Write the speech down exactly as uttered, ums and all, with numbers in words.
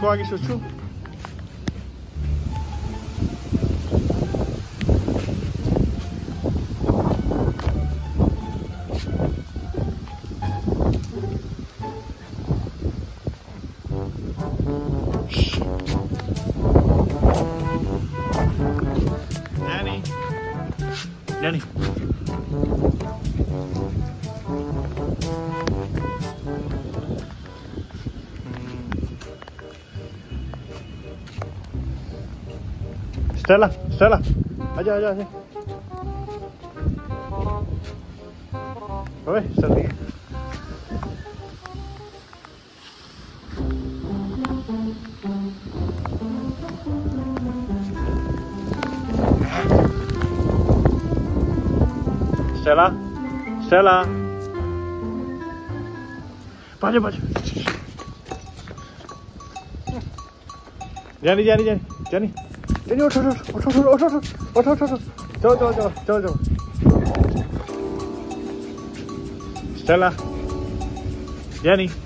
추하기 좋죠? Danny. Danny. Stella, Stella, aja, aja, aja. Oke, Stella. Stella, Stella. Baju, baju. Jangan, jangan, jangan, jangan. Ini udah, udah, udah, udah, udah, udah, udah, udah, jauh, jauh, jauh, jauh, jauh. Stella, Jenny.